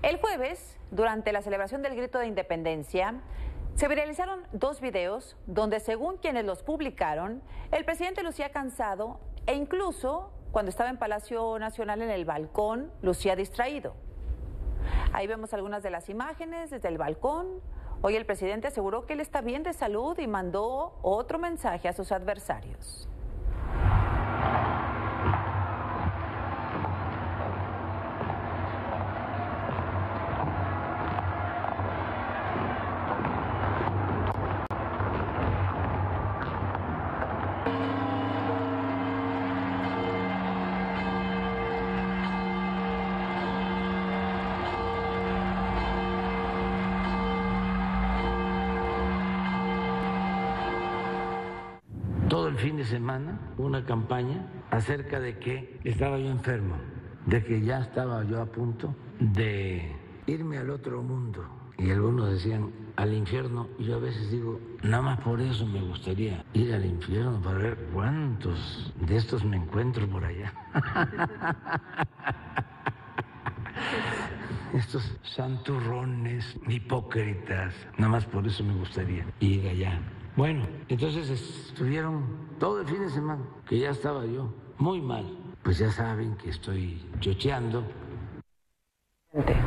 El jueves, durante la celebración del Grito de Independencia, se viralizaron dos videos donde, según quienes los publicaron, el presidente lucía cansado e incluso cuando estaba en Palacio Nacional en el balcón, lucía distraído. Ahí vemos algunas de las imágenes desde el balcón. Hoy el presidente aseguró que él está bien de salud y mandó otro mensaje a sus adversarios. Todo el fin de semana una campaña acerca de que estaba yo enfermo, de que ya estaba yo a punto de irme al otro mundo. Y algunos decían al infierno, y yo a veces digo, nada más por eso me gustaría ir al infierno para ver cuántos de estos me encuentro por allá. Estos santurrones, hipócritas, nada más por eso me gustaría ir allá. Bueno, entonces estuvieron todo el fin de semana, que ya estaba yo muy mal. Pues ya saben que estoy chocheando.